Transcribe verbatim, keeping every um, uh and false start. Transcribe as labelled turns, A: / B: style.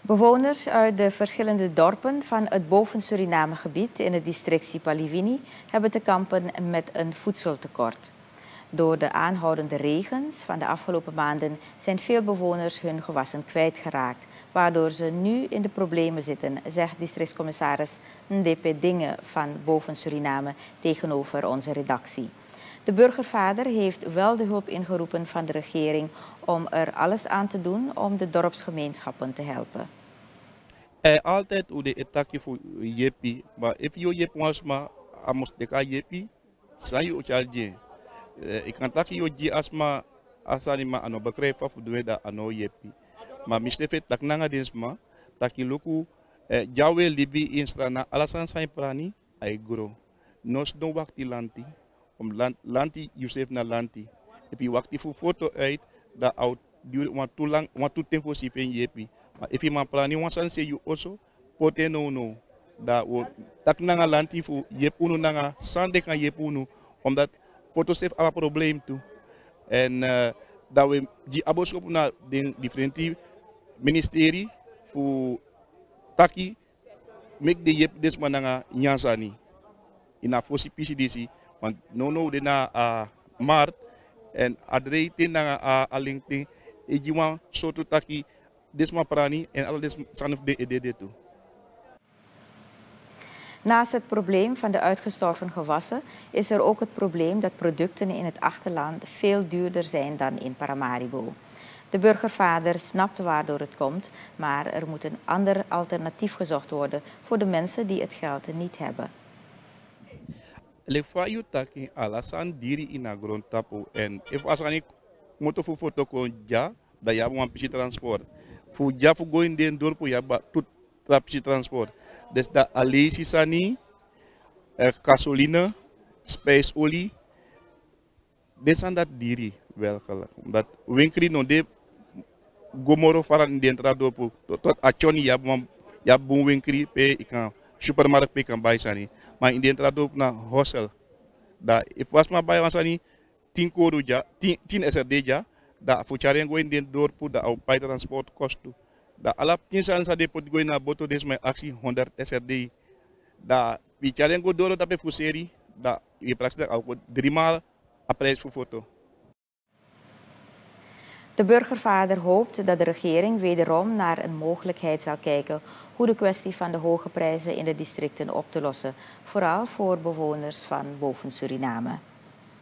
A: Bewoners uit de verschillende dorpen van het Boven-Suriname-gebied in het district Sipaliwini hebben te kampen met een voedseltekort. Door de aanhoudende regens van de afgelopen maanden zijn veel bewoners hun gewassen kwijtgeraakt, waardoor ze nu in de problemen zitten, zegt districtscommissaris Ndp Dinge van Boven-Suriname tegenover onze redactie. De burgervader heeft wel de hulp ingeroepen van de regering om er alles aan te doen om de dorpsgemeenschappen te helpen.
B: Er altijd hoe de etaki voor jepi, maar if je jep was maar amos de ka jepi, san je ochalje. Ik kan tak je je asma asani ma ano begrijpen voor de da ano jepi. Maar mistefet tak nanga densma, tak je loku jawe libi instrana alasan sai prani ay gro. Nos don wakti lanti, om lanti Yusef na lanti. Epi wakti fu foto uit da out duur want too lang want too tempo si pen jepi. Maar if je maar plani wansan se you also pote no no da wo tak nanga lanti fu yepunu nanga sande kan yepunu omdat foto sef aba probleem tu en uh, da we ji aboskop na den differenti ministeri fu taki make de yep des mananga nyansani ina fosi P C D C want no no de na uh, mart en adreite nanga uh, alinkting e jiwa soto taki desma prani en al des sanf de E D D toe.
A: Naast het probleem van de uitgestorven gewassen is er ook het probleem dat producten in het achterland veel duurder zijn dan in Paramaribo. De burgervader snapt waardoor het komt, maar er moet een ander alternatief gezocht worden voor de mensen die het geld niet hebben.
B: Le fayu taki alasan diri ina grond tapo en if asani moto fu foto ko ja da ya wan pisi transport fu ja fu go in den dorpo ya ba tut pisi transport des da alisi sani er gasoline spijsolie des aan dat diri wel gelijk omdat winkri no de gomoro faran in den dorpo tot achoni ya bom ya bom winkri pe ikan supermarkt pe kan bay sani maar in den dorpo na hostel da if was ma bay sani tin koru ja tin S R D ja da fu charengo in den dorpo da au pay transport kostu da alap tin san sa de pot go na boto des my aksi honderd S R D da pi charengo doro da pe fu seri da i praktik au drie maal a prijs voor foto.
A: De burgervader hoopt dat de regering wederom naar een mogelijkheid zal kijken hoe de kwestie van de hoge prijzen in de districten op te lossen, vooral voor bewoners van Boven-Suriname.